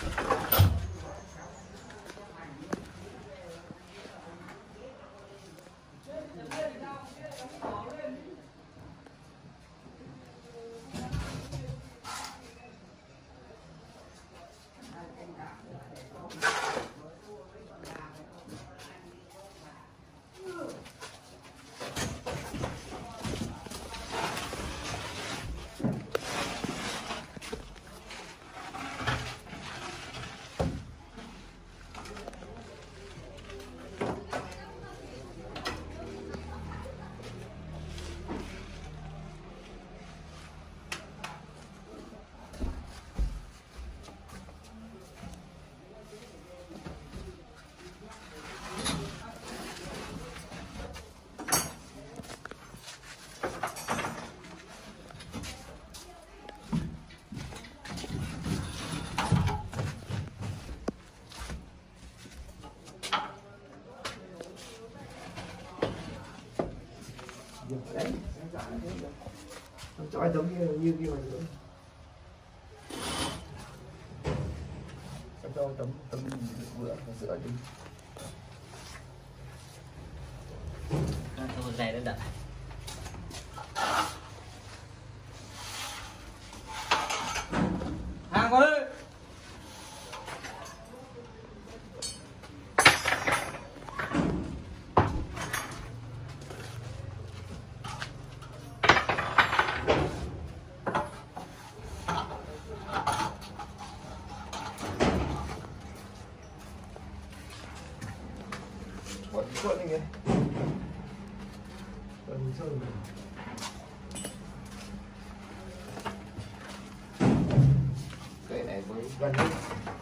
Đấy, chói giống như kia mà nữa. Cho tấm bữa sữa đi. Thôi dày lên đợi. Hàng con ơi. Cuộn đi kìa. Cuộn sâu rồi. Cái này với gần đi.